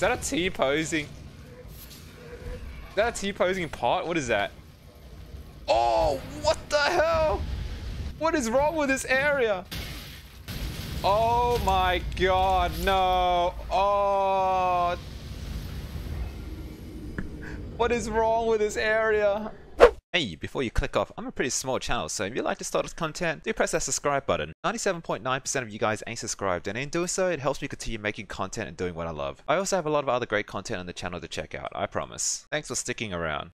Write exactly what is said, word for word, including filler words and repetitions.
that a T-posing? Is that a T-posing pot? What is that? Oh, what the hell? What is wrong with this area? Oh my god, no. Oh. What is wrong with this area? Hey, before you click off, I'm a pretty small channel, so if you like this sort of content, do press that subscribe button. ninety-seven point nine percent of you guys ain't subscribed, and in doing so, it helps me continue making content and doing what I love. I also have a lot of other great content on the channel to check out, I promise. Thanks for sticking around.